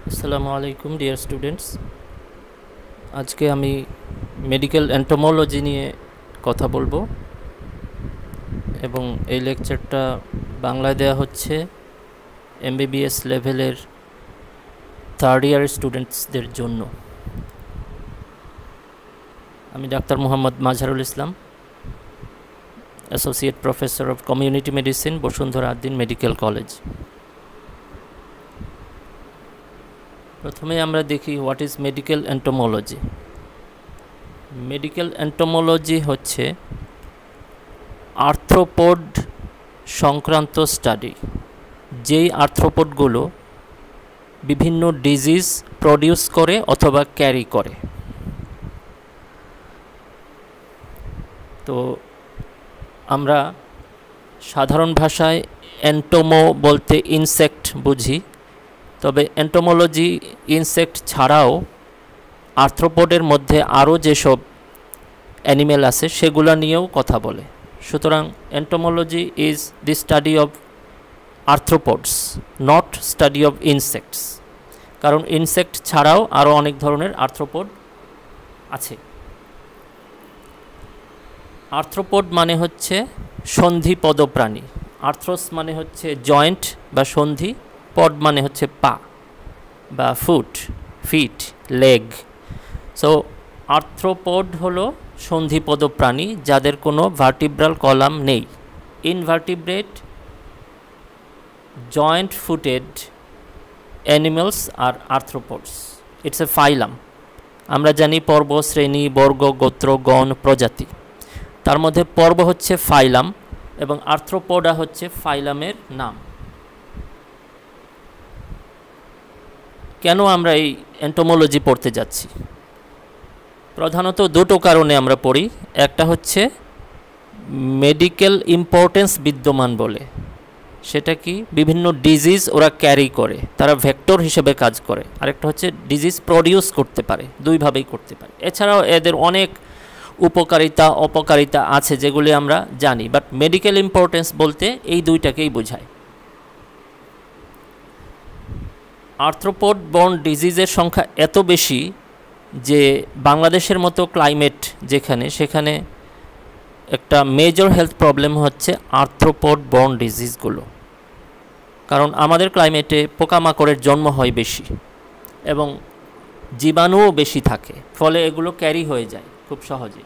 আসসালামু আলাইকুম dear students. আজকে আমি মেডিকেল এন্টোমোলজি নিয়ে কথা বলবো এবং এই লেকচারটা বাংলায় দেওয়া হচ্ছে এমবিবিএস লেভেলের থার্ড ইয়ার স্টুডেন্টসদের জন্য। আমি doctor Mohammad Mazharul Islam, associate professor of community medicine, Bashundhara Addin medical college. প্রথমে আমরা দেখি what is medical entomology. Medical entomology হচ্ছে আর্থ্রোপড সংক্রান্ত স্টাডি, যেই আর্থ্রোপডগুলো বিভিন্ন ডিজিজ প্রডিউস করে অথবা ক্যারি করে। তো আমরা সাধারণ ভাষায় এন্টোমো বলতে ইনসেক্ট বুঝি, তবে এন্টোমোলজি ইনসেক্ট ছাড়াও আর্থ্রোপডের মধ্যে আরও যেসব অ্যানিমেল আছে সেগুলো নিয়েও কথা বলে। সুতরাং entomology is the study of arthropods, not study of insects, কারণ ইনসেক্ট ছাড়াও আরও অনেক ধরনের আর্থ্রোপড আছে। আর্থ্রোপড মানে হচ্ছে সন্ধিপদ প্রাণী। আর্থ্রোস মানে হচ্ছে জয়েন্ট বা সন্ধি, পড মানে হচ্ছে পা বা foot, feet, leg. So arthropod হলো সন্ধিপদ প্রাণী যাদের কোনো ভার্টিব্রাল কলাম নেই। ইনভার্টিব্রেট জয়েন্ট ফুটেড অ্যানিমেলস আর আর্থ্রোপডস। It's a phylum. আমরা জানি পর্ব, শ্রেণী, বর্গ, গোত্র, গণ, প্রজাতি। তার মধ্যে পর্ব হচ্ছে ফাইলাম এবং আর্থ্রোপোডা হচ্ছে ফাইলামের নাম। কেন আমরা এই এন্টোমোলজি পড়তে যাচ্ছি? প্রধানত দুটো কারণে আমরা পড়ি। একটা হচ্ছে মেডিকেল ইম্পর্টেন্স বিদ্যমান বলে, সেটা কি বিভিন্ন ডিজিজ ওরা ক্যারি করে, তারা ভেক্টর হিসেবে কাজ করে। আরেকটা হচ্ছে ডিজিজ প্রডিউস করতে পারে, দুইভাবেই করতে পারে। এছাড়াও এদের অনেক উপকারিতা অপকারিতা আছে যেগুলি আমরা জানি, বাট মেডিকেল ইম্পর্টেন্স বলতে এই দুইটাকেই বোঝায়। আর্থ্রোপড বর্ন ডিজিজের সংখ্যা এত বেশি যে বাংলাদেশের মতো ক্লাইমেট যেখানে, সেখানে একটা মেজর হেলথ প্রবলেম হচ্ছে আর্থ্রোপড বর্ন ডিজিজগুলো। কারণ আমাদের ক্লাইমেটে পোকামাকড়ের জন্ম হয় বেশি এবং জীবাণুও বেশি থাকে, ফলে এগুলো ক্যারি হয়ে যায় খুব সহজে।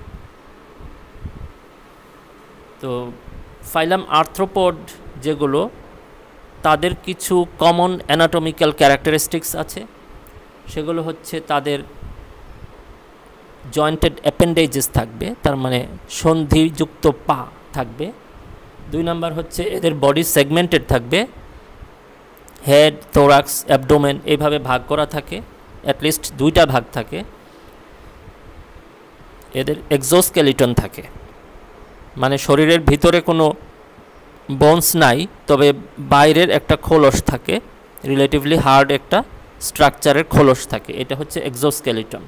তো ফাইলাম আর্থ্রোপড যেগুলো, তাদের কিছু কমন অ্যানাটমিক্যাল ক্যারেক্টারিস্টিক্স আছে। সেগুলো হচ্ছে তাদের জয়েন্টেড অ্যাপেন্ডেজেস থাকবে, তার মানে সন্ধিযুক্ত পা থাকবে। 2 নাম্বার হচ্ছে এদের বডি সেগমেন্টেড থাকবে, হেড, থোরাক্স, অ্যাবডোমেন এইভাবে ভাগ করা থাকে, অ্যাটলিস্ট 2টা ভাগ থাকে। এদের এক্সোস্কেলিটন থাকে, মানে শরীরের ভিতরে কোনো বোনস নাই, তবে বাইরের একটা খোলস থাকে, রিলেটিভলি হার্ড একটা স্ট্রাকচারের খোলস থাকে, এটা হচ্ছে এক্সোস্কেলিটন।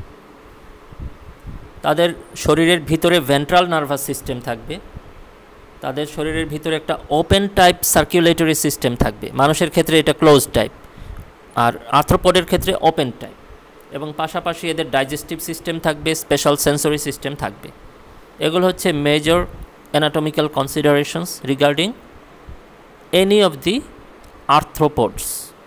তাদের শরীরের ভিতরে ভেন্ট্রাল নার্ভাস সিস্টেম থাকবে, তাদের শরীরের ভিতরে একটা ওপেন টাইপ সার্কুলেটরি সিস্টেম থাকবে। মানুষের ক্ষেত্রে এটা ক্লোজ টাইপ, আর আর্থ্রোপডের ক্ষেত্রে ওপেন টাইপ। এবং পাশাপাশি এদের ডাইজেস্টিভ সিস্টেম থাকবে, স্পেশাল সেন্সরি সিস্টেম থাকবে। এগুলো হচ্ছে major anatomical considerations regarding any of the arthropods.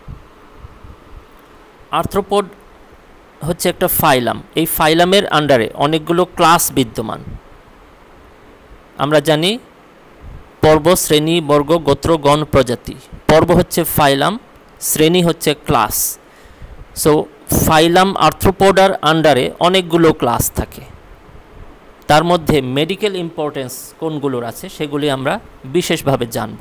Arthropod হচ্ছে একটা ফাইলাম। এই ফাইলামের আন্ডারে অনেকগুলো ক্লাস বিদ্যমান। আমরা জানি পর্ব, শ্রেণী, বর্গ, গোত্র, গণ, প্রজাতি। পর্ব হচ্ছে ফাইলাম, শ্রেণী হচ্ছে ক্লাস। সো ফাইলাম আর্থ্রোপোডার আন্ডারে অনেকগুলো ক্লাস থাকে। তার মধ্যে মেডিকেল ইম্পর্টেন্স কোনগুলোর আছে সেগুলি আমরা বিশেষভাবে জানব।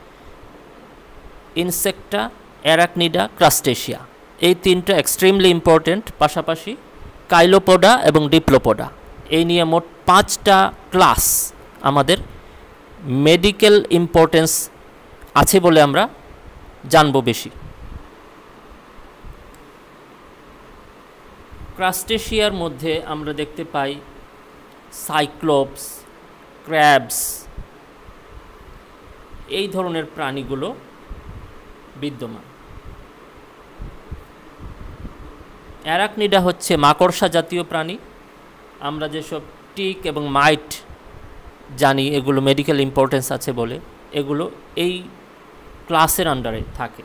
ইনসেক্টা, অ্যারাকনিডা, ক্রাস্টেশিয়া, এই 3টা এক্সট্রিমলি ইম্পর্টেন্ট। পাশাপাশি কাইলোপোডা এবং ডিপ্লোপোডা, এই নিয়ে মোট 5টা ক্লাস আমাদের মেডিকেল ইম্পর্টেন্স আছে বলে আমরা জানব বেশি। ক্রাস্টেশিয়ার মধ্যে আমরা দেখতে পাই সাইক্লোপস, ক্র্যাবস, এই ধরনের প্রাণীগুলো বিদ্যমান। অ্যারাকনিডা হচ্ছে মাকড়সা জাতীয় প্রাণী। আমরা যেসব টিক এবং মাইট জানি এগুলো মেডিকেল ইম্পর্টেন্স আছে বলে, এগুলো এই ক্লাসের আন্ডারে থাকে।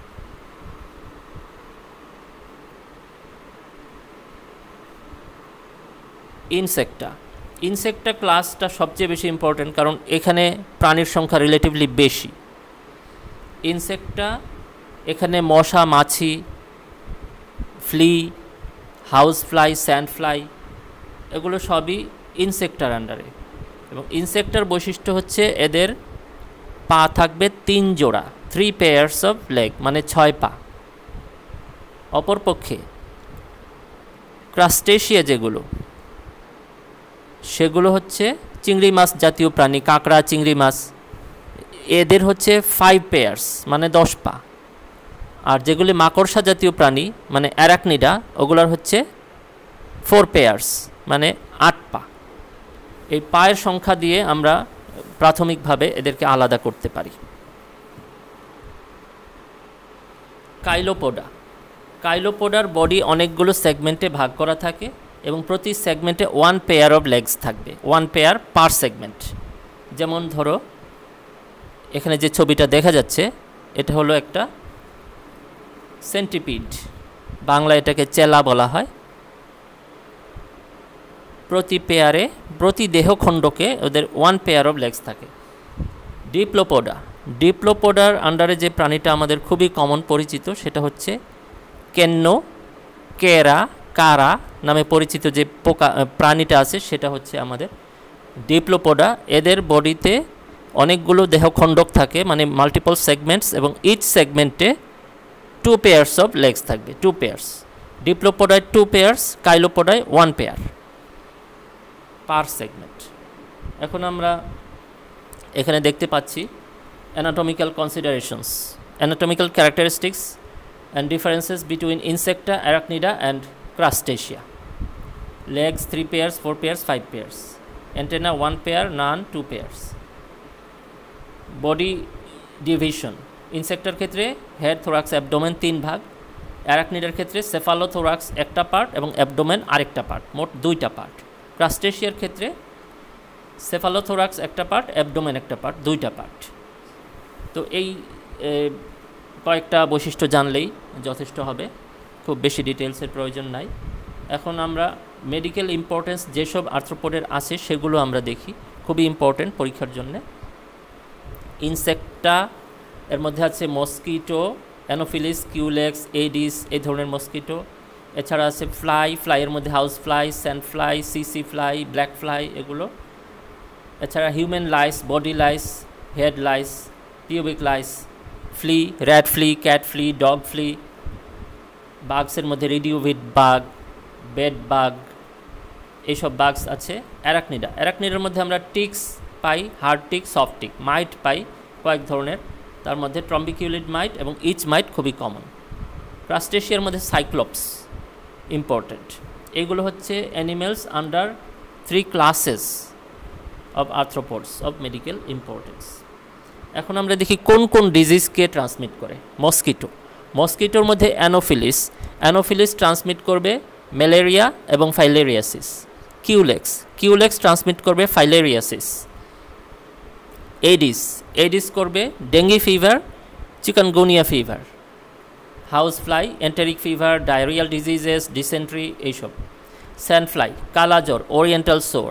ইনসেক্টা ক্লাসটা সবচেয়ে বেশি ইম্পর্টেন্ট, কারণ এখানে প্রাণীর সংখ্যা রিলেটিভলি বেশি। ইনসেক্টা এখানে মশা, মাছি, flea, house fly, sand fly, এগুলো সবই ইনসেক্টার আন্ডারে। এবং ইনসেক্টার বৈশিষ্ট্য হচ্ছে এদের পা থাকবে 3 জোড়া, 3 pairs অফ লেগ, মানে 6 পা। অপরপক্ষে ক্রাস্টেশিয়া যেগুলো, সেগুলো হচ্ছে চিংড়ি মাছ জাতীয় প্রাণী, কাঁকড়া, চিংড়ি মাছ, এদের হচ্ছে 5 pairs মানে 10 পা। আর যেগুলি মাকড়সা জাতীয় প্রাণী মানে অ্যারাকনিডা, ওগুলোর হচ্ছে 4 pairs মানে 8 পা। এই পায়ের সংখ্যা দিয়ে আমরা প্রাথমিকভাবে এদেরকে আলাদা করতে পারি। কাইলোপোডার বডি অনেকগুলো সেগমেন্টে ভাগ করা থাকে এবং প্রতি সেগমেন্টে 1 পেয়ার অফ লেগস থাকবে, 1 পেয়ার পার সেগমেন্ট। যেমন ধরো এখানে যে ছবিটা দেখা যাচ্ছে, এটা হলো একটা সেন্টিপিড, বাংলা এটাকে চেলা বলা হয়। প্রতি দেহখণ্ডকে ওদের 1 পেয়ার অফ লেগস থাকে। ডিপ্লোপোডার আন্ডারে যে প্রাণীটা আমাদের খুবই কমন পরিচিত, সেটা হচ্ছে কেন্ন, কেরা, কারা নামে পরিচিত যে প্রাণীটা আছে, সেটা হচ্ছে আমাদের ডিপ্লোপোডা। এদের বডিতে অনেকগুলো দেহখণ্ডক থাকে, মানে মাল্টিপল সেগমেন্টস, এবং ইচ সেগমেন্টে 2 pairs অফ লেগস থাকবে, 2 pairs। ডিপ্লোপোডায় 2 pairs, কাইলোপোডায় 1 পেয়ার পার সেগমেন্ট। এখন আমরা এখানে দেখতে পাচ্ছি anatomical considerations, anatomical characteristics and differences between insecta, arachnida and crustacea. legs 3 pairs, 4 pairs, 5 pairs. Antenna 1 pair, none 2 pairs. Body division, ইনসেক্টার ক্ষেত্রে হেড, থোরাক্স, অ্যাবডোমেন 3 ভাগ। অ্যারাকনিডার ক্ষেত্রে সেফালোথোরাক্স একটা পার্ট এবং অ্যাবডোমেন আরেকটা পার্ট, মোট 2টা পার্ট। ক্রাস্টেশিয়ার ক্ষেত্রে সেফালোথোরাক্স একটা পার্ট, অ্যাবডোমেন একটা পার্ট, 2টা পার্ট। তো এই কয়েকটা বৈশিষ্ট্য জানলেই যথেষ্ট হবে, খুব বেশি ডিটেলসের প্রয়োজন নাই। এখন আমরা মেডিকেল ইম্পর্টেন্স যেসব আর্থ্রোপোডের আছে সেগুলো আমরা দেখি, খুবই ইম্পর্টেন্ট পরীক্ষার জন্য। ইনসেক্টা এর মধ্যে আছে মস্কিটো, অ্যানোফিলিস, কিউলেক্স, এডিস, এই ধরনের মস্কিটো। এছাড়া আছে ফ্লাইয়ের মধ্যে হাউস ফ্লাই, স্যান্ড ফ্লাই, সিসি ফ্লাই, ব্ল্যাক ফ্লাই, এগুলো। এছাড়া human lice, body lice, head lice, pubic lice, flea, rat flea, cat flea, dog flea. বাগসের মধ্যে রেডিওভিড বাগ, বেড বাগ, এইসব বাগস আছে। অ্যারাকনিডার মধ্যে আমরা টিক্স পাই, hard tick, soft tick, mite পাই কয়েক ধরনের, তার মধ্যে ট্রম্বিকিউলিড মাইট এবং ইচ মাইট খুবই কমন। ক্রাস্টেশিয়ার মধ্যে সাইক্লোপস ইম্পর্টেন্ট। এগুলো হচ্ছে animals under 3 classes of arthropods of medical importance. এখন আমরা দেখি কোন কোন ডিজিজকে ট্রান্সমিট করে। মস্কিটোর মধ্যে অ্যানোফিলিস ট্রান্সমিট করবে ম্যালেরিয়া এবং ফাইলেরিয়াসিস। কিউলেক্স ট্রান্সমিট করবে ফাইলেরিয়াসিস। এডিস করবে dengue fever, chikungunya fever. House fly, enteric fever, diarrhoeal diseases, dysentery, এইসব। স্যান্ড ফ্লাই, কালাজ্বর, ওরিয়েন্টাল সোর।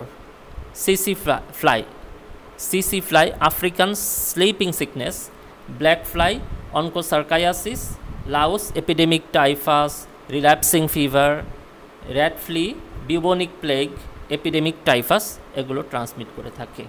সিসি fly, African sleeping sickness. Black fly, onchocerciasis, louse, epidemic typhus, relapsing fever. Rat flea, bubonic plague, epidemic typhus, এগুলো transmit করে থাকে।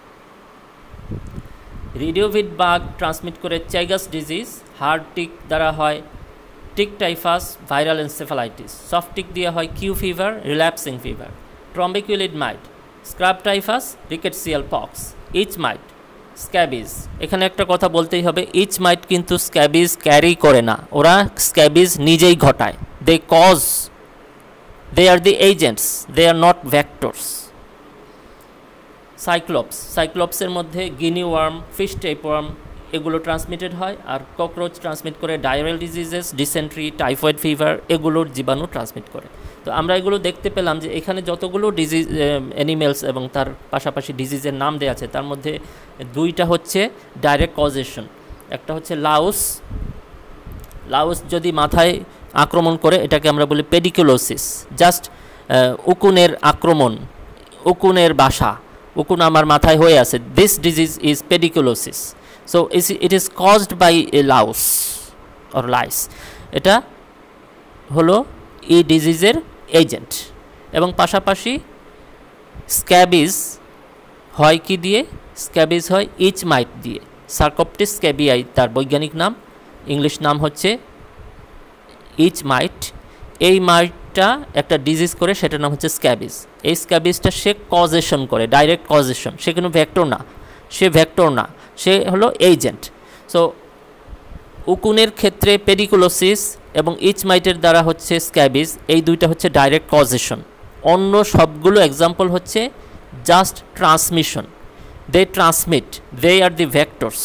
রেডিওভিড bug transmit করে চাইগাস disease. Hard tick দ্বারা হয় tick typhus, viral encephalitis. Soft tick দিয়ে হয় Q fever, relapsing fever. Trombiculid mite, scrub typhus, rickettsial pox. Itch mite, scabies. এখানে একটা কথা বলতেই হবে, ইচ মাইট কিন্তু স্ক্যাবিজ ক্যারি করে না, ওরা স্ক্যাবিজ নিজেই ঘটায়। They are the agents, they are not vectors. সাইক্লোপসের মধ্যে গিনি ওয়ার্ম, ফিশ টেপওয়ার্ম, এগুলো ট্রান্সমিটেড হয়, আর ককরোচ ট্রান্সমিট করে diarrhoeal diseases, dysentery, typhoid fever, এগুলোর জীবাণু ট্রান্সমিট করে। তো আমরা এগুলো দেখতে পেলাম যে এখানে যতগুলো ডিজিজ অ্যানিমেলস এবং তার পাশাপাশি ডিজিজের নাম দেওয়া আছে তার মধ্যে দুইটা হচ্ছে ডাইরেক্ট কজেশন। একটা হচ্ছে লাউস যদি মাথায় আক্রমণ করে এটাকে আমরা বলি পেডিকুলোসিস, জাস্ট উকুনের আক্রমণ, উকুনের বাসা, উকুন আমার মাথায় হয়ে আছে, this disease is pediculosis. So it is caused by a louse or lice, এটা হলো এই ডিজিজের এজেন্ট। এবং পাশাপাশি স্ক্যাবিজ হয় কি দিয়ে? স্ক্যাবিজ হয় ইচ মাইট দিয়ে, সার্কোপটিস স্ক্যাবিয়াই তার বৈজ্ঞানিক নাম, ইংলিশ নাম হচ্ছে ইচ মাইট। এই মাইটটা একটা ডিজিজ করে, সেটার নাম হচ্ছে স্ক্যাবিজ। এই স্ক্যাবিজটা সে কজেশন করে, ডাইরেক্ট কজেশন, সে কোনো ভেক্টর না, সে হলো এজেন্ট। সো উকুনের ক্ষেত্রে পেডিকুলোসিস এবং ইচ মাইটের দ্বারা হচ্ছে স্ক্যাবিজ, এই দুইটা হচ্ছে ডাইরেক্ট কজেশন। অন্য সবগুলো এক্সাম্পল হচ্ছে just transmission, they transmit, they are the vectors.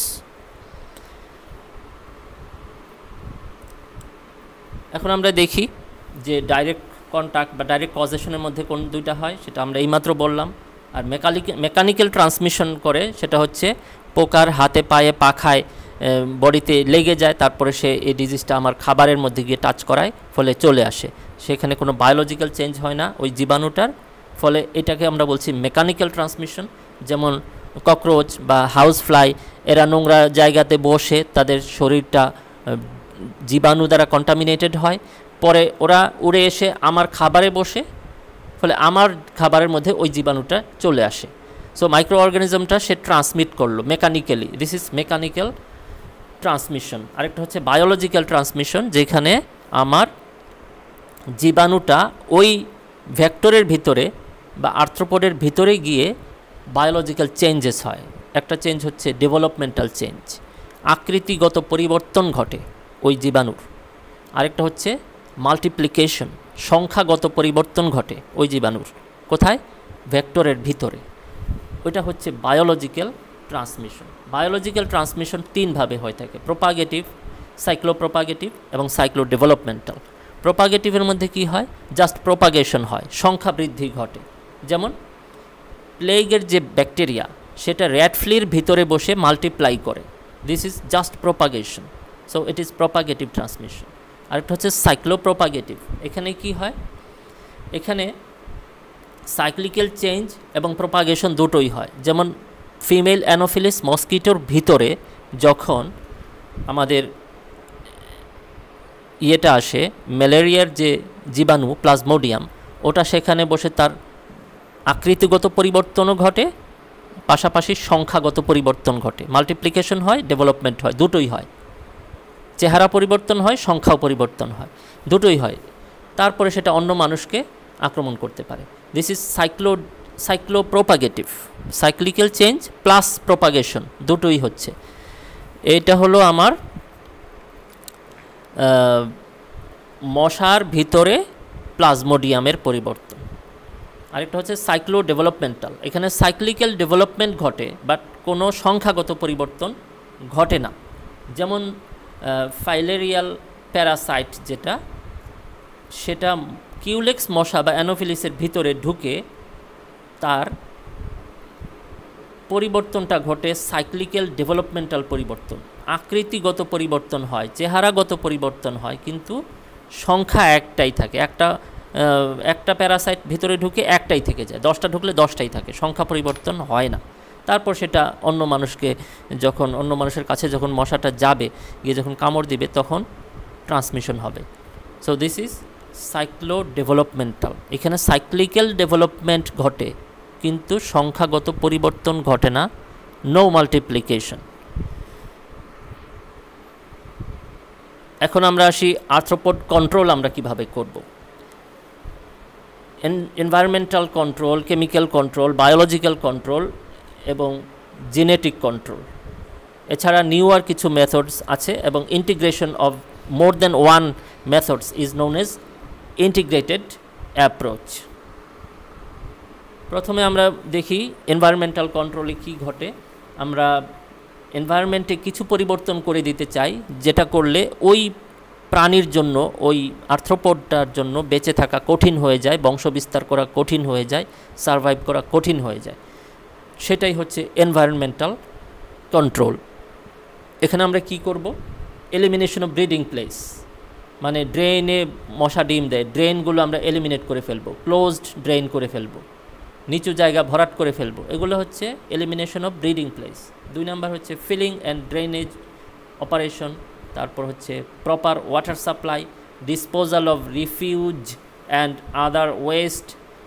এখন আমরা দেখি যে ডাইরেক্ট কন্ট্যাক্ট বা ডাইরেক্ট কজেশনের মধ্যে কোন দুইটা হয়, সেটা আমরা এইমাত্র বললাম। আর মেকানিক্যাল ট্রান্সমিশন করে, সেটা হচ্ছে পোকার হাতে, পায়ে, পাখায়, বডিতে লেগে যায়, তারপরে সে এই ডিজিজটা আমার খাবারের মধ্যে গিয়ে টাচ করায়, ফলে চলে আসে। সেখানে কোনো বায়োলজিক্যাল চেঞ্জ হয় না ওই জীবাণুটার, ফলে এটাকে আমরা বলছি মেকানিক্যাল ট্রান্সমিশন। যেমন ককরোচ বা হাউস ফ্লাই, এরা নোংরা জায়গাতে বসে তাদের শরীরটা জীবাণু দ্বারা কন্টামিনেটেড হয়, পরে ওরা উড়ে এসে আমার খাবারে বসে, ফলে আমার খাবারের মধ্যে ওই জীবাণুটা চলে আসে। সো মাইক্রো অর্গানিজমটা সে ট্রান্সমিট করলো mechanically, this is mechanical transmission. আরেকটা হচ্ছে বায়োলজিক্যাল ট্রান্সমিশন, যেখানে আমার জীবাণুটা ওই ভেক্টরের ভিতরে বা আর্থ্রোপোডের ভিতরে গিয়ে বায়োলজিক্যাল চেঞ্জেস হয়। একটা চেঞ্জ হচ্ছে ডেভেলপমেন্টাল চেঞ্জ, আকৃতিগত পরিবর্তন ঘটে ওই জীবাণুর। আরেকটা হচ্ছে মাল্টিপ্লিকেশন, সংখ্যাগত পরিবর্তন ঘটে ওই জীবাণুর। কোথায়? ভেক্টরের ভিতরে। ওইটা হচ্ছে বায়োলজিক্যাল ট্রান্সমিশন। বায়োলজিক্যাল ট্রান্সমিশন তিনভাবে হয়ে থাকে: প্রোপাগেটিভ, সাইক্লোপ্রোপাগেটিভ এবং সাইক্লো ডেভেলপমেন্টাল। প্রোপাগেটিভের মধ্যে কি হয়? জাস্ট প্রোপাগেশন হয়, সংখ্যা বৃদ্ধি ঘটে। যেমন প্লেগের যে ব্যাকটেরিয়া, সেটা র্যাট ফ্লির ভিতরে বসে মাল্টিপ্লাই করে, this is just propagation. So it is propagative transmission. আরেকটা হচ্ছে সাইক্লোপ্রোপাগেটিভ। এখানে কি হয়? এখানে সাইক্লিক্যাল চেঞ্জ এবং প্রোপাগেশন দুটোই হয়। যেমন ফিমেল অ্যানোফিলিস মসকিটোর ভিতরে যখন আমাদের ইয়েটা আসে, ম্যালেরিয়ার যে জীবাণু প্লাজমোডিয়াম, ওটা সেখানে বসে তার আকৃতিগত পরিবর্তনও ঘটে, পাশাপাশি সংখ্যাগত পরিবর্তন ঘটে, মাল্টিপ্লিকেশন হয়, ডেভেলপমেন্ট হয়, দুটোই হয়। চেহারা পরিবর্তন হয়, সংখ্যাও পরিবর্তন হয়, দুটোই হয়। তারপরে সেটা অন্য মানুষকে আক্রমণ করতে পারে। This is cyclopropagative, cyclical change plus propagation দুটোই হচ্ছে। এটা হলো আমার মশার ভিতরে প্লাজমোডিয়ামের পরিবর্তন। আরেকটা হচ্ছে সাইক্লো ডেভেলপমেন্টাল। এখানে সাইক্লিক্যাল ডেভেলপমেন্ট ঘটে, বাট কোনো সংখ্যাগত পরিবর্তন ঘটে না। যেমন ফাইলেরিয়াল প্যারাসাইট যেটা, সেটা কিউলেক্স মশা বা অ্যানোফিলিসের ভিতরে ঢুকে তার পরিবর্তনটা ঘটে সাইক্লিক্যাল ডেভেলপমেন্টাল পরিবর্তন, আকৃতিগত পরিবর্তন হয়, চেহারাগত পরিবর্তন হয়, কিন্তু সংখ্যা একটাই থাকে। একটা প্যারাসাইট ভিতরে ঢুকে একটাই থেকে যায়, 10টা ঢুকলে 10টাই থাকে, সংখ্যা পরিবর্তন হয় না। তারপর সেটা অন্য মানুষের কাছে যখন মশাটা যাবে, গিয়ে যখন কামড় দিবে, তখন ট্রান্সমিশন হবে। So this is cyclo developmental. এখানে সাইক্লিক্যাল ডেভেলপমেন্ট ঘটে, কিন্তু সংখ্যাগত পরিবর্তন ঘটে না, নো মাল্টিপ্লিকেশন। এখন আমরা আসি আর্থ্রোপড কন্ট্রোল আমরা কিভাবে করব। Environmental control, chemical control, biological control এবং জেনেটিক কন্ট্রোল। এছাড়া নিউয়ার কিছু মেথডস আছে, এবং integration of more than one methods is known as integrated approach. প্রথমে আমরা দেখি এনভায়রনমেন্টাল কন্ট্রোলে কি ঘটে। আমরা এনভায়রনমেন্টে কিছু পরিবর্তন করে দিতে চাই, যেটা করলে ওই প্রাণীর জন্য, ওই আর্থ্রোপোডটার জন্য বেঁচে থাকা কঠিন হয়ে যায়, বংশবিস্তার করা কঠিন হয়ে যায়, সারভাইভ করা কঠিন হয়ে যায়, সেটাই হচ্ছে এনভায়রনমেন্টাল কন্ট্রোল। এখানে আমরা কি করব? এলিমিনেশন অফ ব্রিডিং প্লেস, মানে ড্রেনে মশা ডিম দেয়, ড্রেনগুলো আমরা এলিমিনেট করে ফেলবো, ক্লোজড ড্রেন করে ফেলবো, নিচু জায়গা ভরাট করে ফেলবো, এগুলো হচ্ছে elimination of breeding place. 2 number হচ্ছে ফিলিং অ্যান্ড ড্রেনেজ অপারেশন, তারপর হচ্ছে proper water supply, disposal of refuse and other waste,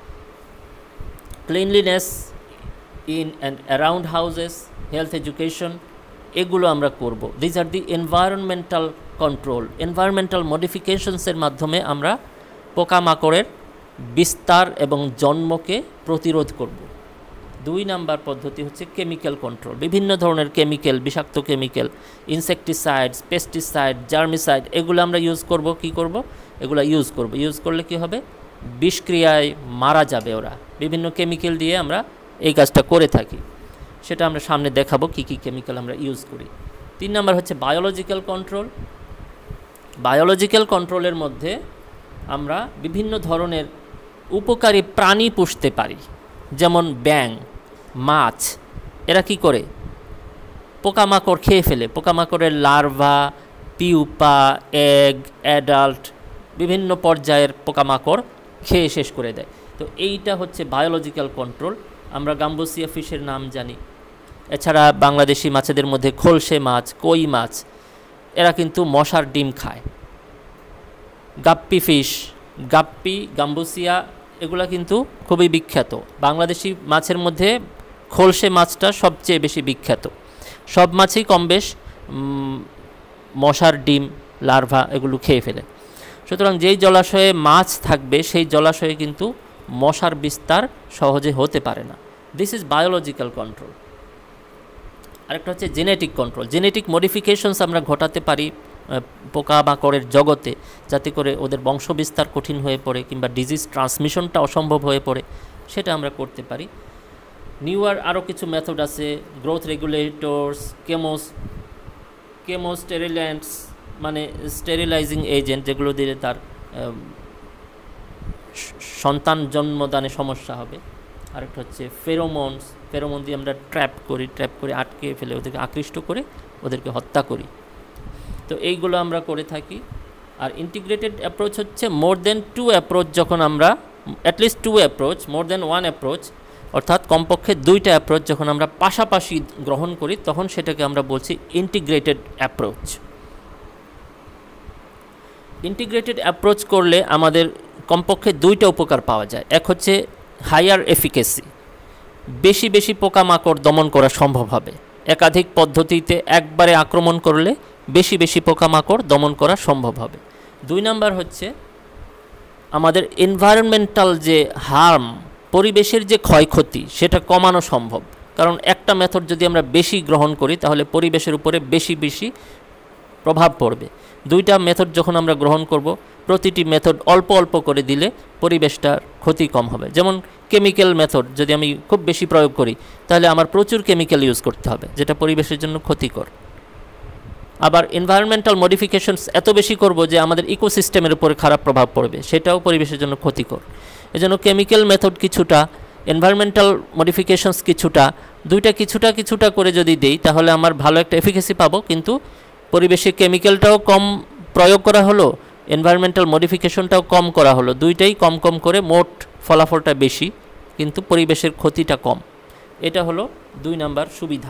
cleanliness in and around houses, health education, এগুলো আমরা করব। These are the environmental control. Environmental মডিফিকেশনসের মাধ্যমে আমরা পোকামাকড়ের বিস্তার এবং জন্মকে প্রতিরোধ করব। 2 নাম্বার পদ্ধতি হচ্ছে কেমিক্যাল কন্ট্রোল। বিভিন্ন ধরনের কেমিক্যাল, বিষাক্ত কেমিক্যাল, ইনসেকটিসাইডস, পেস্টিসাইড, জার্মিসাইড, এগুলো আমরা ইউজ করব। কি করব? এগুলো ইউজ করব। ইউজ করলে কি হবে? বিষক্রিয়ায় মারা যাবে ওরা। বিভিন্ন কেমিক্যাল দিয়ে আমরা এই কাজটা করে থাকি, সেটা আমরা সামনে দেখাবো কি কি কেমিক্যাল আমরা ইউজ করি। 3 নাম্বার হচ্ছে বায়োলজিক্যাল কন্ট্রোল। বায়োলজিক্যাল কন্ট্রোলের মধ্যে আমরা বিভিন্ন ধরনের উপকারী প্রাণী পুষতে পারি, যেমন ব্যাঙ, মাছ, এরা কি করে? পোকামাকড় খেয়ে ফেলে। পোকামাকড়ের লার্ভা, পিউপা, এগ, অ্যাডাল্ট, বিভিন্ন পর্যায়ের পোকামাকড় খেয়ে শেষ করে দেয়। তো এইটা হচ্ছে বায়োলজিক্যাল কন্ট্রোল। আমরা গাম্বুসিয়া ফিশের নাম জানি। এছাড়া বাংলাদেশি মাছেদের মধ্যে খোলসে মাছ, কই মাছ, এরা কিন্তু মশার ডিম খায়। গাপ্পি ফিশ, গাপ্পি, গাম্বুসিয়া, এগুলা কিন্তু খুবই বিখ্যাত। বাংলাদেশি মাছের মধ্যে খোলসে মাছটা সবচেয়ে বেশি বিখ্যাত। সব মাছই কম বেশ মশার ডিম, লার্ভা এগুলো খেয়ে ফেলে। সুতরাং যেই জলাশয়ে মাছ থাকবে সেই জলাশয়ে কিন্তু মশার বিস্তার সহজে হতে পারে না। This is biological control. আরেকটা হচ্ছে জেনেটিক কন্ট্রোল। জেনেটিক মডিফিকেশনস আমরা ঘটাতে পারি পোকামাকড়ের জগতে, যাতে করে ওদের বংশবিস্তার কঠিন হয়ে পড়ে কিংবা ডিজিজ ট্রান্সমিশনটা অসম্ভব হয়ে পড়ে, সেটা আমরা করতে পারি। নিউয়ার আরও কিছু মেথড আছে, গ্রোথ রেগুলেটরস, কেমোস্টেরিল্যান্টস, মানে স্টেরিলাইজিং এজেন্ট, যেগুলো দিলে তার সন্তান জন্মদানে সমস্যা হবে। আরেকটা হচ্ছে ফেরোমোনস। ফেরোমোন দিয়ে আমরা ট্র্যাপ করে আটকে ফেলে ওদেরকে আকৃষ্ট করে ওদেরকে হত্যা করি। তো এইগুলো আমরা করে থাকি। আর ইন্টিগ্রেটেড অ্যাপ্রোচ হচ্ছে মোর দেন 2 অ্যাপ্রোচ, যখন আমরা at least 2 approach, more than 1 approach, অর্থাৎ কমপক্ষে 2টা অ্যাপ্রোচ যখন আমরা পাশাপাশি গ্রহণ করি, তখন সেটাকে আমরা বলছি ইন্টিগ্রেটেড অ্যাপ্রোচ। ইন্টিগ্রেটেড অ্যাপ্রোচ করলে আমাদের কমপক্ষে 2টা উপকার পাওয়া যায়। এক হচ্ছে হায়ার এফিকেসি, বেশি বেশি পোকামাকড় দমন করা সম্ভব হবে। একাধিক পদ্ধতিতে একবারে আক্রমণ করলে বেশি বেশি পোকামাকড় দমন করা সম্ভব হবে। 2 নাম্বার হচ্ছে আমাদের এনভায়রনমেন্টাল যে হার্ম, পরিবেশের যে ক্ষয়ক্ষতি, সেটা কমানো সম্ভব। কারণ একটা মেথড যদি আমরা বেশি গ্রহণ করি তাহলে পরিবেশের উপরে বেশি বেশি প্রভাব পড়বে। 2টা মেথড যখন আমরা গ্রহণ করব, প্রতিটি মেথড অল্প অল্প করে দিলে পরিবেশটার ক্ষতি কম হবে। যেমন কেমিক্যাল মেথড যদি আমি খুব বেশি প্রয়োগ করি, তাহলে আমার প্রচুর কেমিক্যাল ইউজ করতে হবে, যেটা পরিবেশের জন্য ক্ষতিকর। আবার এনভায়রনমেন্টাল মডিফিকেশনস এত বেশি করব যে আমাদের ইকোসিস্টেমের উপরে খারাপ প্রভাব পড়বে, সেটাও পরিবেশের জন্য ক্ষতিকর। এজন্য কেমিক্যাল মেথড কিছুটা, এনভায়রনমেন্টাল মডিফিকেশনস কিছুটা, 2টা কিছুটা করে যদি দেই, তাহলে আমার ভালো একটা এফিকেসি পাবো, কিন্তু পরিবেশে কেমিক্যালটাও কম প্রয়োগ করা হলো, এনভায়রনমেন্টাল মডিফিকেশনটাও কম করা হলো। 2টাই কম কম করে মোট ফলাফলটা বেশি, কিন্তু পরিবেশের ক্ষতিটা কম। এটা হলো 2 নাম্বার সুবিধা।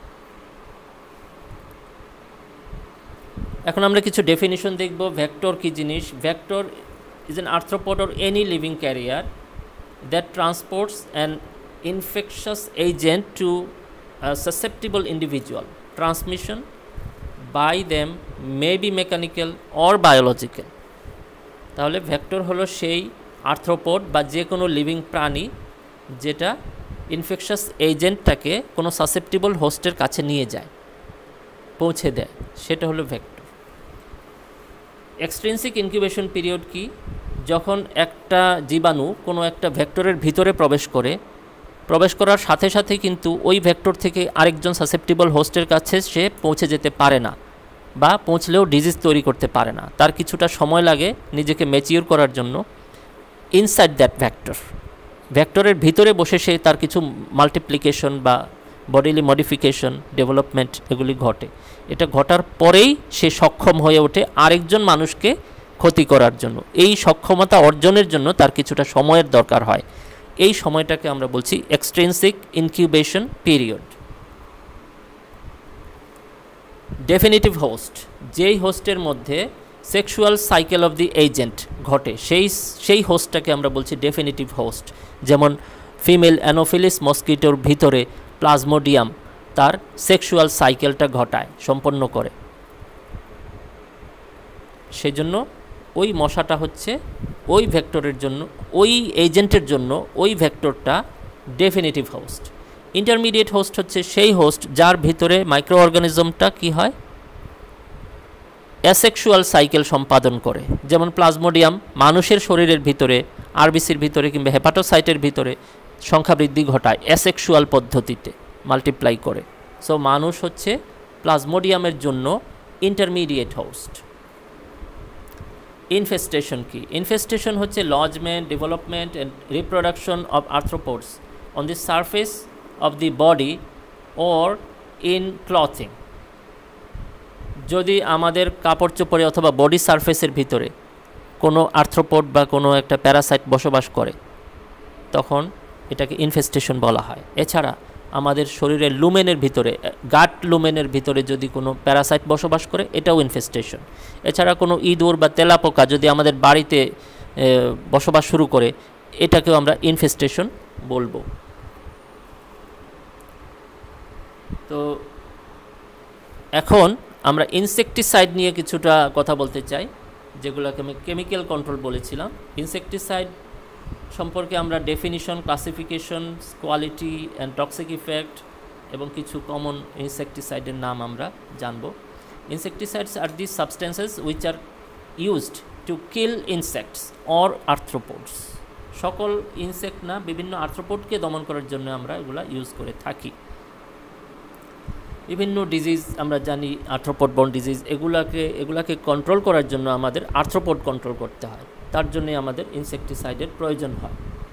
এখন আমরা কিছু ডেফিনিশন দেখব। ভেক্টর কি জিনিস? Vector is an arthropod or any living carrier that transports an infectious agent to susceptible individual. Transmission by them may be mechanical or biological। তাহলে ভেক্টর হলো সেই আর্থ্রোপড বা যে কোনো লিভিং প্রাণী যেটা ইনফেকশাস এজেন্টটাকে কোনো সাসেপ্টিবল হোস্টের কাছে নিয়ে যায়, পৌঁছে দেয়, সেটা হলো ভেক্টর। এক্সট্রিনসিক ইনকিউবেশন পিরিয়ড কি? যখন একটা জীবাণু কোনো একটা ভেক্টরের ভিতরে প্রবেশ করে প্রবেশ করার সাথে সাথে কিন্তু ওই ভেক্টর থেকে আরেকজন সাসেপ্টিবল হোস্টের কাছে সে পৌঁছে যেতে পারে না, বা পৌঁছলেও ডিজিজ তৈরি করতে পারে না। তার কিছুটা সময় লাগে নিজেকে ম্যাচিওর করার জন্য। ইনসাইড দ্যাট ভেক্টরের ভিতরে বসে সে তার কিছু মাল্টিপ্লিকেশন বা বডিলি মডিফিকেশন, ডেভেলপমেন্ট এগুলি ঘটে। এটা ঘটার পরেই সে সক্ষম হয়ে ওঠে আরেকজন মানুষকে ক্ষতি করার জন্য। এই সক্ষমতা অর্জনের জন্য তার কিছুটা সময়ের দরকার হয়। এই সময়টাকে আমরা বলছি extrinsic incubation period. Definitive host, যেই হোস্টের মধ্যে sexual cycle of the agent ঘটে সেই হোস্টটাকে আমরা বলছি ডেফিনিটিভ হোস্ট। যেমন ফিমেল অ্যানোফিলিস মস্কিটোর ভিতরে প্লাজমোডিয়াম তার সেক্সুয়াল সাইকেলটা সম্পন্ন করে। সেজন্য ওই মশাটা হচ্ছে ওই ভেক্টরের জন্য, ওই এজেন্টের জন্য ওই ভেক্টরটা ডেফিনিটিভ হোস্ট। ইন্টারমিডিয়েট হোস্ট হচ্ছে সেই হোস্ট যার ভিতরে মাইক্রো অর্গানিজমটা কী হয়, অ্যাসেক্সুয়াল সাইকেল সম্পাদন করে। যেমন প্লাজমোডিয়াম মানুষের শরীরের ভিতরে, আরবিসির ভিতরে কিংবা হেপাটোসাইটের ভিতরে সংখ্যা বৃদ্ধি ঘটায় অ্যাসেক্সুয়াল পদ্ধতিতে মাল্টিপ্লাই করে। সো মানুষ হচ্ছে প্লাজমোডিয়ামের জন্য ইন্টারমিডিয়েট হোস্ট। ইনফেস্টেশন কি? ইনফেস্টেশন হচ্ছে lodgement, development and reproduction of arthropods on the surface of the body or in clothing. যদি আমাদের কাপড় চোপড়ে অথবা বডি সারফেসের ভিতরে কোনো আর্থ্রোপোড বা কোনো একটা প্যারাসাইট বসবাস করে তখন এটাকে ইনফেস্টেশন বলা হয়। এছাড়া আমাদের শরীরের লুমেনের ভিতরে, গাট লুমেনের ভিতরে যদি কোনো প্যারাসাইট বসবাস করে এটাও ইনফেস্টেশন। এছাড়া কোনো ইঁদুর বা তেলাপোকা যদি আমাদের বাড়িতে বসবাস শুরু করে এটাকেও আমরা ইনফেস্টেশন বলবো। তো এখন আমরা ইনসেকটিসাইড নিয়ে কিছুটা কথা বলতে চাই, যেগুলোকে আমি কেমিক্যাল কন্ট্রোল বলেছিলাম। ইনসেকটিসাইড সম্পর্কে আমরা definition, classification, quality and toxic effect এবং কিছু কমন ইনসেকটিসাইডের নাম আমরা জানব। Insecticides are the substances which are used to kill insects or arthropods. সকল ইনসেক্ট না, বিভিন্ন আর্থ্রোপোডকে দমন করার জন্য আমরা এগুলা ইউজ করে থাকি। বিভিন্ন ডিজিজ আমরা জানি, আর্থ্রোপোড বর্ন ডিজিজ, এগুলাকে কন্ট্রোল করার জন্য আমাদের আর্থ্রোপোড কন্ট্রোল করতে হয়। তার জন্যে আমাদের ইনসেকটিসাইডের প্রয়োজন হয়।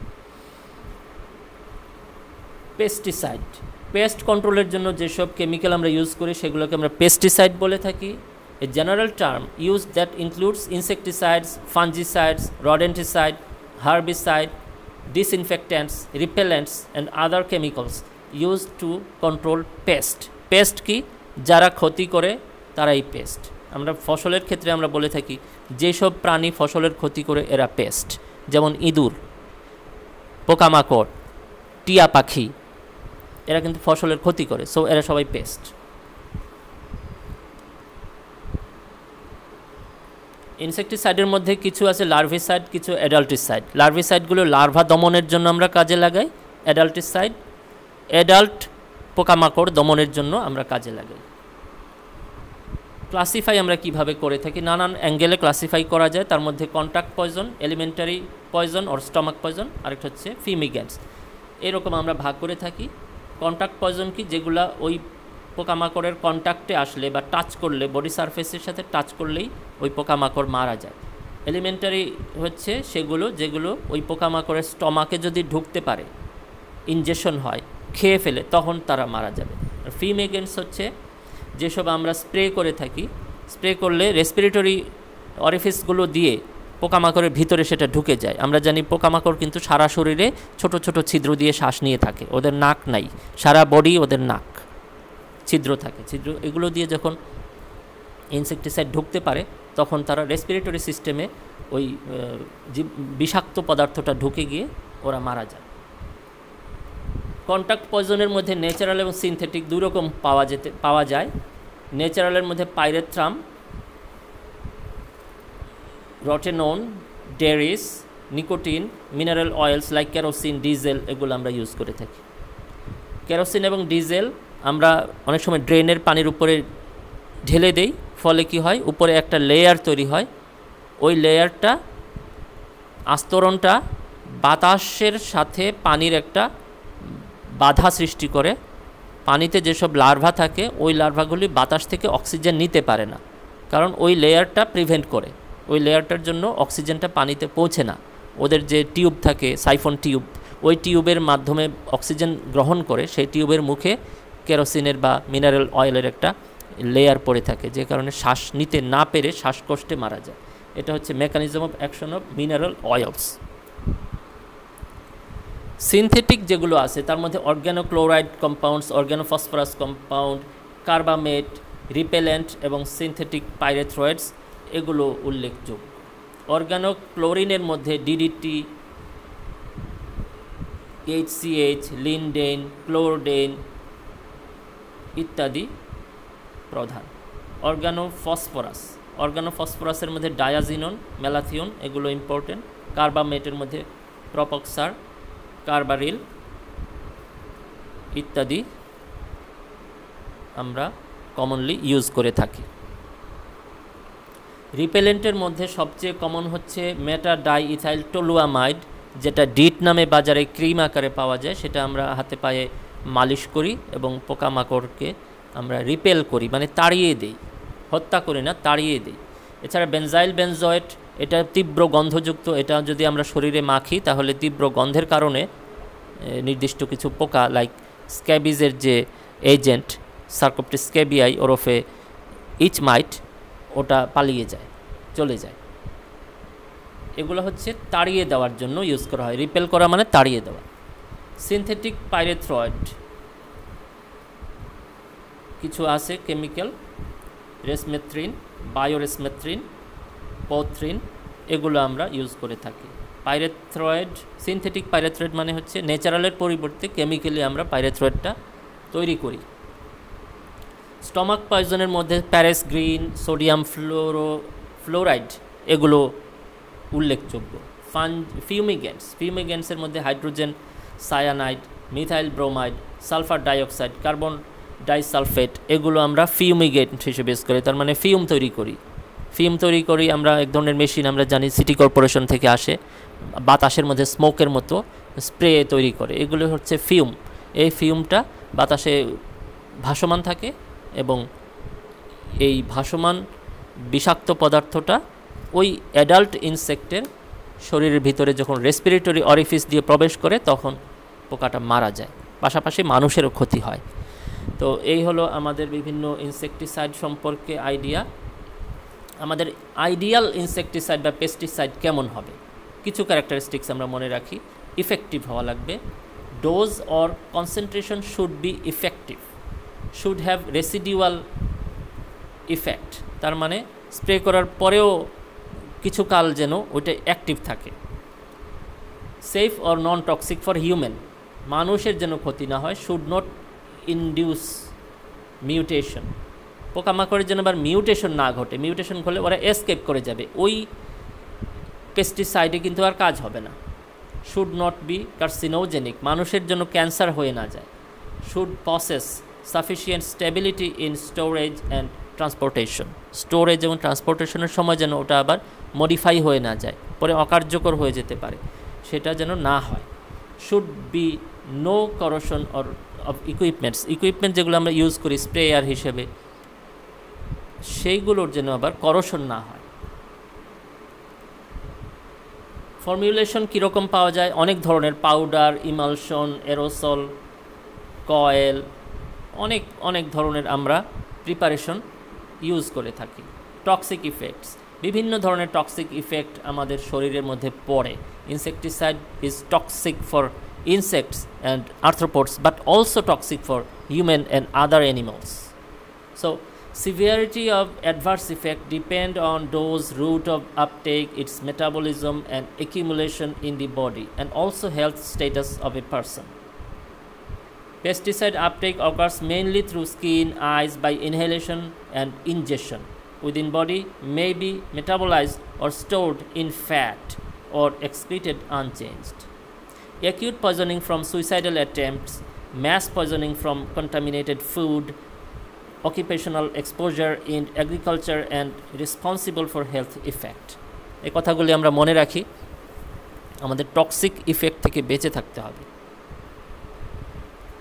পেস্টিসাইড, পেস্ট কন্ট্রোলের জন্য যেসব কেমিক্যাল আমরা ইউজ করি সেগুলোকে আমরা পেস্টিসাইড বলে থাকি। A general term use that includes insecticides, fungicides, rodenticide, herbicide, disinfectants, repellents and other chemicals used to control pest. Pest কি? যারা ক্ষতি করে তারাই পেস্ট। আমরা ফসলের ক্ষেত্রে আমরা বলে থাকি যেসব প্রাণী ফসলের ক্ষতি করে এরা পেস্ট। যেমন ইঁদুর, পোকামাকড়, টিয়া পাখি, এরা কিন্তু ফসলের ক্ষতি করে, সো এরা সবাই পেস্ট। ইনসেকটিসাইডের মধ্যে কিছু আছে লার্ভিসাইড, কিছু অ্যাডাল্টিসাইড। লার্ভিসাইডগুলো লার্ভা দমনের জন্য আমরা কাজে লাগাই। অ্যাডাল্টিসাইড অ্যাডাল্ট পোকামাকড় দমনের জন্য আমরা কাজে লাগাই। ক্লাসিফাই আমরা কিভাবে করে থাকি? নানান অ্যাঙ্গেলে ক্লাসিফাই করা যায়। তার মধ্যে contact poison, alimentary poison or stomach poison, আরেকটা হচ্ছে ফিউমিগ্যান্টস। এরকম আমরা ভাগ করে থাকি। কন্ট্যাক্ট পয়জন কি? যেগুলা ওই পোকামাকড়ের কন্ট্যাক্টে আসলে বা টাচ করলে, বডি সারফেসের সাথে টাচ করলেই ওই পোকামাকড় মারা যায়। এলিমেন্টারি হচ্ছে যেগুলো ওই পোকামাকড়ের স্টমাকে যদি ঢুকতে পারে, ইনজেকশন হয়, খেয়ে ফেলে, তখন তারা মারা যাবে। আর ফিউমিগ্যান্টস হচ্ছে যেসব আমরা স্প্রে করে থাকি, স্প্রে করলে রেসপিরেটরি অরিফিসগুলো দিয়ে পোকামাকড়ের ভিতরে সেটা ঢুকে যায়। আমরা জানি পোকামাকড় কিন্তু সারা শরীরে ছোট ছোট ছিদ্র দিয়ে শ্বাস নিয়ে থাকে, ওদের নাক নাই, সারা বডি ওদের নাক, ছিদ্র থাকে। এগুলো দিয়ে যখন ইনসেকটিসাইড ঢুকতে পারে তখন তারা রেসপিরেটরি সিস্টেমে ওই বিষাক্ত পদার্থটা ঢুকে গিয়ে ওরা মারা যায়। কন্ট্যাক্ট পয়জনের মধ্যে ন্যাচারাল এবং সিনথেটিক দুই রকম পাওয়া যায়। ন্যাচারালের মধ্যে pyrethrum, rotenone, derris, nicotine, mineral oils like kerosene, diesel, এগুলো আমরা ইউজ করে থাকি। কেরোসিন এবং ডিজেল আমরা অনেক সময় ড্রেনের পানির উপরে ঢেলে দেই, ফলে কি হয়, উপরে একটা লেয়ার তৈরি হয়। ওই লেয়ারটা, আস্তরণটা বাতাসের সাথে পানির একটা বাধা সৃষ্টি করে। পানিতে যেসব লার্ভা থাকে ওই লার্ভাগুলি বাতাস থেকে অক্সিজেন নিতে পারে না, কারণ ওই লেয়ারটা প্রিভেন্ট করে, ওই লেয়ারটার জন্য অক্সিজেনটা পানিতে পৌঁছে না। ওদের যে টিউব থাকে, সাইফন টিউব, ওই টিউবের মাধ্যমে অক্সিজেন গ্রহণ করে, সেই টিউবের মুখে কেরোসিনের বা মিনারেল অয়েলের একটা লেয়ার পড়ে থাকে, যে কারণে শ্বাস নিতে না পেরে শ্বাসকষ্টে মারা যায়। এটা হচ্ছে mechanism of action of mineral oils. Synthetic যেগুলো আছে তার মধ্যে organochloride compounds, organophosphorus compound, carbamate, repellent এবং সিনথেটিক পাইরেথ্রয়েডস এগুলো উল্লেখযোগ্য। অর্গ্যানোক্লোরিনের মধ্যে ডিডিটি, HCH, লিনডেন, ক্লোরডেন ইত্যাদি প্রধান। অর্গানোফসফরাসের মধ্যে ডায়াজিনন, ম্যালাথিয়ন এগুলো ইম্পর্টেন্ট। কার্বামেটের মধ্যে প্রপক্সার, কার্বারিল ইত্যাদি আমরা কমনলি ইউজ করে থাকি। রিপেলেন্টের মধ্যে সবচেয়ে কমন হচ্ছে মেটাডাইইথাইল টলুয়ামাইড, যেটা ডিট নামে বাজারে ক্রিম আকারে পাওয়া যায়। সেটা আমরা হাতে পায়ে মালিশ করি এবং পোকামাকড়কে আমরা রিপেল করি, মানে তাড়িয়ে দিই, হত্যা করি না, তাড়িয়ে দিই। এছাড়া বেনজাইল বেনজয়েট, এটা তীব্র গন্ধযুক্ত, এটা যদি আমরা শরীরে মাখি তাহলে তীব্র গন্ধের কারণে নির্দিষ্ট কিছু পোকা লাইক স্ক্যাবিজের যে এজেন্ট সার্কোপটিস স্ক্যাবিয়াই ওরফে ইচমাইট, ওটা পালিয়ে যায়, চলে যায়। এগুলো হচ্ছে তাড়িয়ে দেওয়ার জন্য ইউজ করা হয়। রিপেল করা মানে তাড়িয়ে দেওয়া। সিনথেটিক পাইরেথ্রয়েড কিছু আছে কেমিক্যাল, রেসমেথ্রিন, বায়োরেসমেথ্রিন, পথ্রিন, এগুলো আমরা ইউজ করে থাকি। পাইরেথ্রয়েড, সিনথেটিক পাইরেথ্রয়েড মানে হচ্ছে ন্যাচারালের পরিবর্তে কেমিক্যালি আমরা পাইরেথ্রয়েডটা তৈরি করি। স্টমাক পয়জনের মধ্যে প্যারিস গ্রিন, সোডিয়াম ফ্লোরাইড এগুলো উল্লেখযোগ্য। ফিউমিগেন্টসের মধ্যে hydrogen cyanide, methyl bromide, sulphur dioxide, carbon disulphate এগুলো আমরা ফিউমিগেন্ট হিসেবে ইউজ করি, তার মানে ফিউম তৈরি করি আমরা। এক ধরনের মেশিন আমরা জানি সিটি কর্পোরেশন থেকে আসে, বাতাসের মধ্যে স্মোকের মতো স্প্রে তৈরি করে, এগুলো হচ্ছে ফিউম। এই ফিউমটা বাতাসে ভাসমান থাকে এবং এই ভাসমান বিষাক্ত পদার্থটা ওই অ্যাডাল্ট ইনসেক্টের শরীরের ভিতরে যখন রেসপিরেটরি অরিফিস দিয়ে প্রবেশ করে তখন পোকাটা মারা যায়, পাশাপাশি মানুষেরও ক্ষতি হয়। তো এই হলো আমাদের বিভিন্ন ইনসেকটিসাইড সম্পর্কে আইডিয়া। আমাদের আইডিয়াল ইনসেকটিসাইড বা পেস্টিসাইড কেমন হবে, কিছু ক্যারেক্টারিস্টিক্স আমরা মনে রাখি। ইফেক্টিভ হওয়া লাগবে, dose or concentration should be effective, should have residual effect, তার মানে স্প্রে করার পরেও কিছু কাল যেন ওইটা অ্যাক্টিভ থাকে। Safe or non toxic for human, মানুষের যেন ক্ষতি না হয়। শুড নট ইনডিউস মিউটেশন, পোকামাকড়ের যেন আবার মিউটেশন না ঘটে, মিউটেশন হলে ওরা এসকেপ করে যাবে, ওই পেস্টিসাইডে কিন্তু আর কাজ হবে না। শুড নট বি কার্সিনোজেনিক, মানুষের জন্য ক্যান্সার হয়ে না যায়। Should possess sufficient stability in storage and transportation, storage এবং ট্রান্সপোর্টেশনের সময় যেন ওটা আবার মডিফাই হয়ে না যায়, পরে অকার্যকর হয়ে যেতে পারে, সেটা যেন না হয়। Should be no corrosion or of equipment যেগুলো আমরা ইউজ করি স্প্রেয়ার হিসেবে, সেইগুলোর যেন আবার করোশন না হয়। ফর্মুলেশন কীরকম পাওয়া যায়, অনেক ধরনের, পাউডার, ইমালশন, এরোসল, কয়েল, অনেক ধরনের আমরা প্রিপারেশন ইউজ করে থাকি। টক্সিক ইফেক্টস, বিভিন্ন ধরনের টক্সিক ইফেক্ট আমাদের শরীরের মধ্যে পড়ে। Insecticide is toxic for insects and arthropods but also toxic for human and other animals. So severity of adverse effect depend on dose, route of uptake, its metabolism and accumulation in the body, and also health status of a person. Pesticide uptake occurs mainly through skin, eyes, by inhalation and ingestion. Within body may be metabolized or stored in fat or excreted unchanged. Acute poisoning from suicidal attempts, mass poisoning from contaminated food, occupational exposure in agriculture and responsible for health effect. এই কথাগুলি আমরা মনে রাখি, আমাদের toxic effect থেকে বেঁচে থাকতে হবে।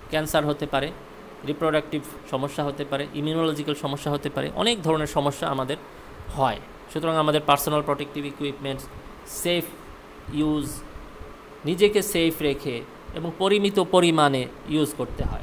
ক্যান্সার হতে পারে, রিপ্রোডাক্টিভ সমস্যা হতে পারে, ইমিউনোলজিক্যাল সমস্যা হতে পারে, অনেক ধরনের সমস্যা আমাদের হয়। সুতরাং আমাদের personal protective equipments safe use, নিজেকে সেফ রেখে এবং পরিমিত পরিমাণে ইউজ করতে হয়।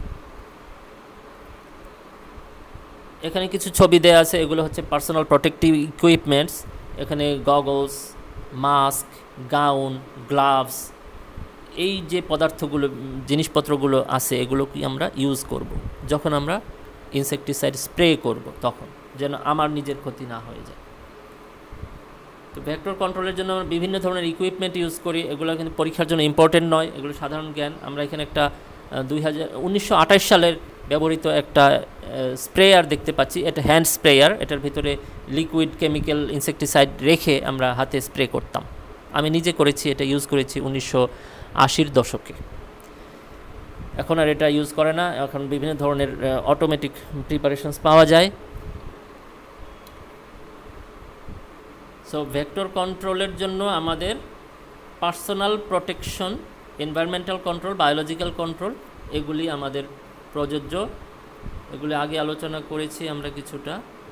এখানে কিছু ছবি দেওয়া আছে, এগুলো হচ্ছে পার্সোনাল প্রোটেক্টিভ ইকুইপমেন্টস। এখানে গগলস, মাস্ক, গাউন, গ্লাভস, এই যে পদার্থগুলো, জিনিসপত্রগুলো আছে, এগুলো কি আমরা ইউজ করব যখন আমরা ইনসেকটিসাইড স্প্রে করব, তখন যেন আমার নিজের ক্ষতি না হয়ে যায়। তো ভেক্টর কন্ট্রোলের জন্য আমরা বিভিন্ন ধরনের ইকুইপমেন্ট ইউজ করি, এগুলো কিন্তু পরীক্ষার জন্য ইম্পর্টেন্ট নয়, এগুলো সাধারণ জ্ঞান। আমরা এখানে একটা 1928 সালের ব্যবহৃত একটা স্প্রেয়ার দেখতে পাচ্ছি, এটা হ্যান্ড স্প্রেয়ার, এটার ভিতরে লিকুইড কেমিক্যাল ইনসেকটিসাইড রেখে আমরা হাতে স্প্রে করতাম। আমি নিজে করেছি, এটা ইউজ করেছি 1980-র দশকে। এখন আর এটা ইউজ করে না, এখন বিভিন্ন ধরনের অটোমেটিক প্রিপারেশনস পাওয়া যায়। সো ভেক্টর কন্ট্রোলের জন্য আমাদের personal protection, environmental control, biological control, এগুলি আমাদের প্রযোজ্য। এগুলি আগে আলোচনা করেছি আমরা কিছুটা।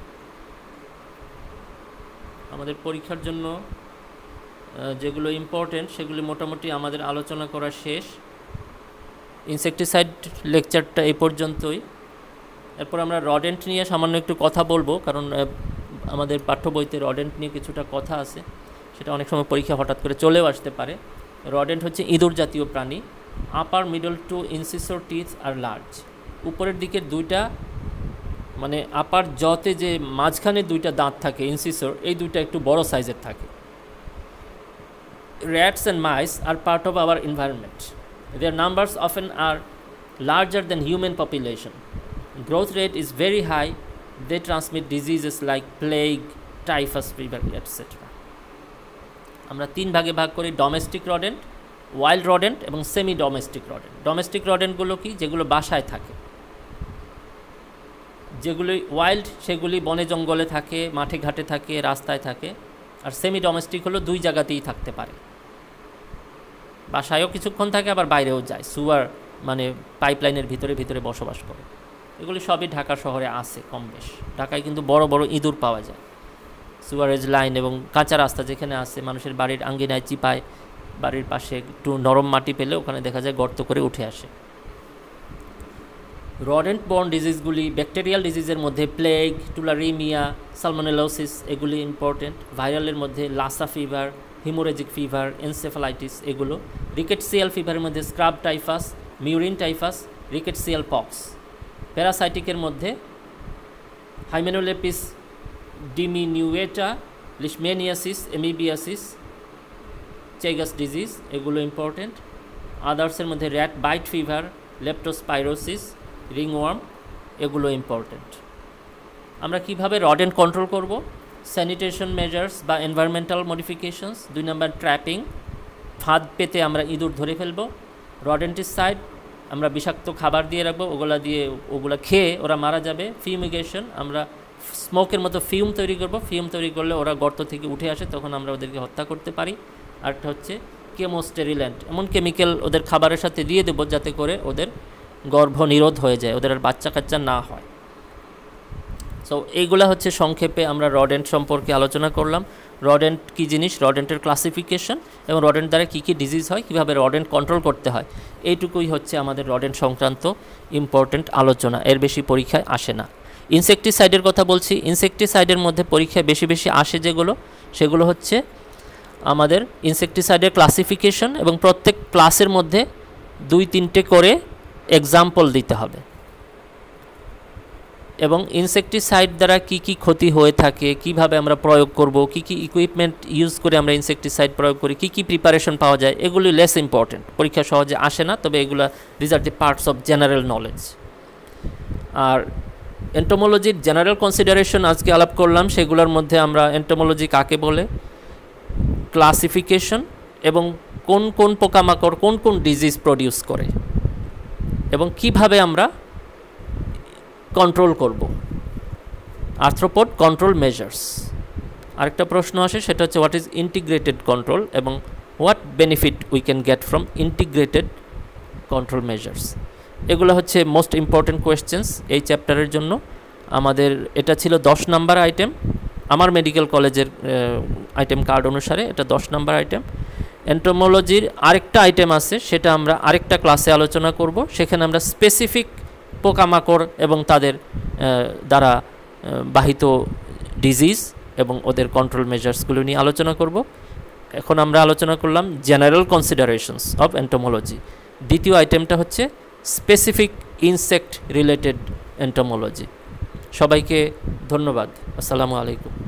আমাদের পরীক্ষার জন্য যেগুলো ইম্পর্টেন্ট সেগুলি মোটামুটি আমাদের আলোচনা করা শেষ। ইনসেকটিসাইড লেকচারটা এই পর্যন্তই। এরপর আমরা রডেন্ট নিয়ে সামান্য একটু কথা বলবো, কারণ আমাদের পাঠ্য বইতে রডেন্ট নিয়ে কিছুটা কথা আছে, সেটা অনেক সময় পরীক্ষা হঠাৎ করে চলেও আসতে পারে। রডেন্ট হচ্ছে ইঁদুর জাতীয় প্রাণী। Upper middle two incisor teeth are large. উপরের দিকের দুইটা, মানে আপার জতে যে মাঝখানে দুইটা দাঁত থাকে ইনসিসর, এই দুইটা একটু বড় সাইজের থাকে। Rats and mice are part of our environment. Their numbers often are larger than human population. Growth rate is very high. They transmit diseases like plague, typhus fever, etc. আমরা তিন ভাগে ভাগ করি: ডোমেস্টিক রডেন্ট, ওয়াইল্ড রডেন্ট এবং semi domestic rodent. Domestic রডেন্টগুলো কি? যেগুলো বাসায় থাকে। যেগুলি ওয়াইল্ড সেগুলি বনে জঙ্গলে থাকে, মাঠে ঘাটে থাকে, রাস্তায় থাকে। আর সেমি ডোমেস্টিক হলো দুই জায়গাতেই থাকতে পারে, বাসায়ও কিছুক্ষণ থাকে আবার বাইরেও যায়, সুয়ার মানে পাইপলাইনের ভিতরে ভিতরে বসবাস করে। এগুলি সবই ঢাকা শহরে আছে কম বেশ। ঢাকায় কিন্তু বড় বড় ইঁদুর পাওয়া যায়। সুয়ারেজ লাইন এবং কাঁচা রাস্তা যেখানে আছে, মানুষের বাড়ির আঙ্গিনায় চিপায়, বাড়ির পাশে একটু নরম মাটি পেলে ওখানে দেখা যায় গর্ত করে উঠে আসে। রডেন্ট বর্ন ডিজিজগুলি ব্যাকটেরিয়াল ডিজিজের মধ্যে প্লেগ, টুলারিমিয়া, সালমোনেলোসিস এগুলি ইম্পর্টেন্ট। ভাইরালের মধ্যে Lassa fever, haemorrhagic fever, encephalitis এগুলো। রিকেটসিয়াল ফিভারের মধ্যে scrub typhus, murine typhus, rickettsial pox. প্যারাসাইটিকের মধ্যে হাইমেনোলেপিস ডিমিনিউয়েটা, লিশমেনিয়াসিস, এমিবিয়াসিস, চেগাস ডিজিজ এগুলো ইম্পর্টেন্ট। আদার্সের মধ্যে rat bite fever, leptospirosis, ringworm এগুলো ইম্পর্টেন্ট। আমরা কিভাবে রডেন্ট কন্ট্রোল করব? স্যানিটেশন মেজার্স বা এনভায়রনমেন্টাল মডিফিকেশনস। 2 নম্বর ট্র্যাপিং, ফাঁদ পেতে আমরা ইঁদুর ধরে ফেলব। রডেন্টিসাইড, আমরা বিষাক্ত খাবার দিয়ে রাখবো, ওগুলা খেয়ে ওরা মারা যাবে। ফিউমিগেশন, আমরা স্মোকের মতো ফিউম তৈরি করব, ফিউম তৈরি করলে ওরা গর্ত থেকে উঠে আসে, তখন আমরা ওদেরকে হত্যা করতে পারি। আরটা হচ্ছে কেমোস্টেরিল্যান্ট, এমন কেমিক্যাল ওদের খাবারের সাথে দিয়ে দেবো যাতে করে ওদের গর্ভ নিরোধ হয়ে যায়, ওদের আর বাচ্চা কাচ্চা না হয়। সো এইগুলা হচ্ছে সংক্ষেপে আমরা রডেন্ট সম্পর্কে আলোচনা করলাম। রডেন্ট কী জিনিস, রডেন্টের ক্লাসিফিকেশন এবং রডেন্ট দ্বারা কী কী ডিজিজ হয়, কীভাবে রডেন্ট কন্ট্রোল করতে হয়, এইটুকুই হচ্ছে আমাদের রডেন্ট সংক্রান্ত ইম্পর্টেন্ট আলোচনা। এর বেশি পরীক্ষায় আসে না। ইনসেকটিসাইডের কথা বলছি। ইনসেকটিসাইডের মধ্যে পরীক্ষায় বেশি বেশি আসে সেগুলো হচ্ছে আমাদের ইনসেকটিসাইডের ক্লাসিফিকেশন, এবং প্রত্যেক ক্লাসের মধ্যে 2-3টে করে এক্সাম্পল দিতে হবে, এবং ইনসেকটিসাইড দ্বারা কি কি ক্ষতি হয়ে থাকে, কিভাবে আমরা প্রয়োগ করব, কি কি ইকুইপমেন্ট ইউজ করে আমরা ইনসেকটিসাইড প্রয়োগ করি, কি কি প্রিপারেশন পাওয়া যায়, এগুলি লেস ইম্পর্টেন্ট, পরীক্ষা সহজে আসে না, তবে এগুলা these are the parts of general knowledge. আর এন্টোমোলজির জেনারেল কনসিডারেশন আজকে আলাপ করলাম, সেগুলোর মধ্যে আমরা এন্টোমোলজি কাকে বলে, ক্লাসিফিকেশন, এবং কোন কোন পোকামাকড় কোন কোন ডিজিজ প্রডিউস করে এবং কিভাবে আমরা কন্ট্রোল করব, আর্থ্রোপড কন্ট্রোল মেজার্স। আরেকটা প্রশ্ন আসে, সেটা হচ্ছে হোয়াট ইজ ইন্টিগ্রেটেড কন্ট্রোল এবং what benefit we can get from integrated control measures. এগুলো হচ্ছে মোস্ট ইম্পর্টেন্ট কোয়েশ্চেন্স এই চ্যাপ্টারের জন্য। আমাদের এটা ছিল 10 নাম্বার আইটেম, আমার মেডিকেল কলেজের আইটেম কার্ড অনুসারে এটা 10 নাম্বার আইটেম। এন্টোমোলজির আরেকটা আইটেম আছে, সেটা আমরা আরেকটা ক্লাসে আলোচনা করব। সেখানে আমরা স্পেসিফিক পোকামাকড় এবং তাদের দ্বারা বাহিত ডিজিজ এবং ওদের কন্ট্রোল মেজার্সগুলো নিয়ে আলোচনা করব। এখন আমরা আলোচনা করলাম জেনারেল কনসিডারেশনস অফ এন্টোমোলজি। দ্বিতীয় আইটেমটা হচ্ছে স্পেসিফিক ইনসেক্ট রিলেটেড এন্টোমোলজি। সবাইকে ধন্যবাদ। আসসালামু আলাইকুম।